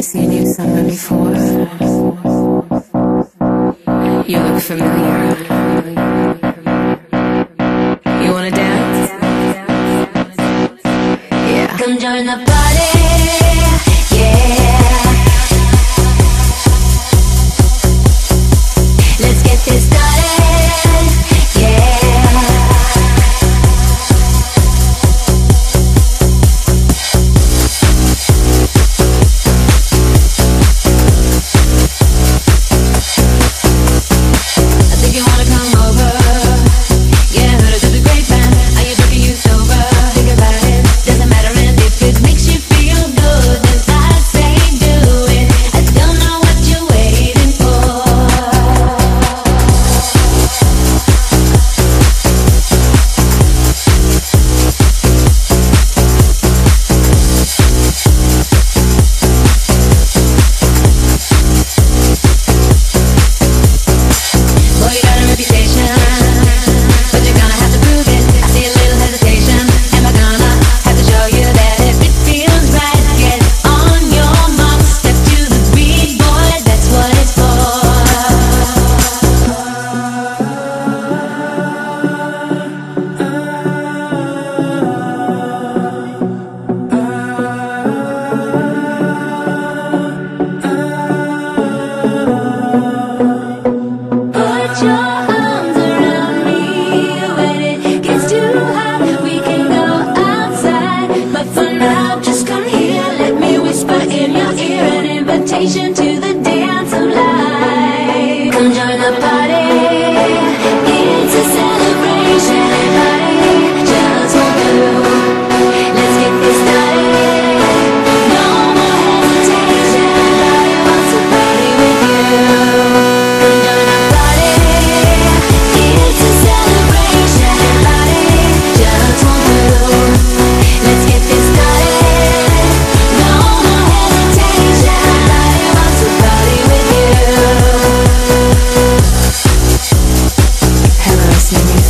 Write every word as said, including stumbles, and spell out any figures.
seen you somewhere before? You look familiar. You wanna dance? Yeah. Come join the party, yeah. Let's get this started, yeah. I think you wanna come over. Yeah, heard it through the grapevine. Are you drinking, you sober? Think about it, doesn't matter, and if it makes you feel good, then I say do it. I don't know what you're waiting for. Boy, you got a reputation, but you're gonna have to prove it. I see a little hesitation. Am I gonna have to show you that if it feels right, get on your mark, step to the beat, boy, that's what it's for. Put your arms around me. When it gets too hot, we can go outside. But for now, just come here. Let me whisper in your ear an invitation to the dance of life. Come join the party. It's a celebration. Everybody just won't do. Let's get this started. No more hesitation. Everybody wants to party with you. Come join the party. It's a celebration. Everybody just won't do. Let's get this started. No more hesitation. Everybody wants to party with you. Hello, Cindy.